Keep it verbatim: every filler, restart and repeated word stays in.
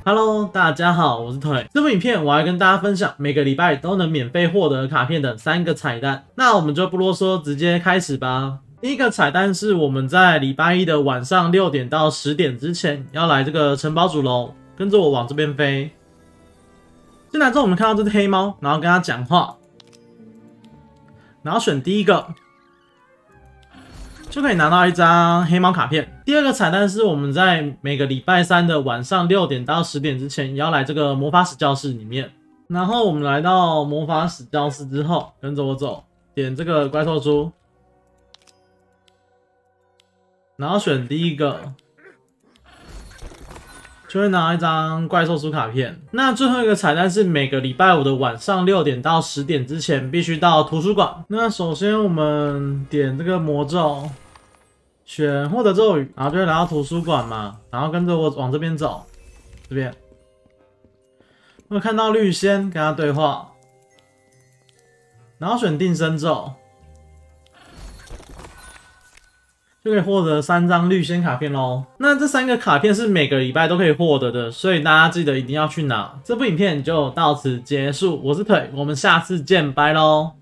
Hello， 大家好，我是腿。这部影片我要跟大家分享每个礼拜都能免费获得卡片的三个彩蛋。那我们就不啰嗦，直接开始吧。第一个彩蛋是我们在礼拜一的晚上六点到十点之前要来这个城堡主楼，跟着我往这边飞。进来之后，我们看到这只黑猫，然后跟它讲话，然后选第一个。 就可以拿到一张黑猫卡片。第二个彩蛋是我们在每个礼拜三的晚上六点到十点之前，也要来这个魔法使教室里面。然后我们来到魔法使教室之后，跟着我走，点这个怪兽书，然后选第一个，就会拿一张怪兽书卡片。那最后一个彩蛋是每个礼拜五的晚上六点到十点之前，必须到图书馆。那首先我们点这个魔咒。 选获得咒语，然后就会来到图书馆嘛，然后跟着我往这边走，这边会看到绿仙跟他对话，然后选定身咒，就可以获得三张绿仙卡片咯。那这三个卡片是每个礼拜都可以获得的，所以大家记得一定要去拿。这部影片就到此结束，我是腿，我们下次见，拜咯。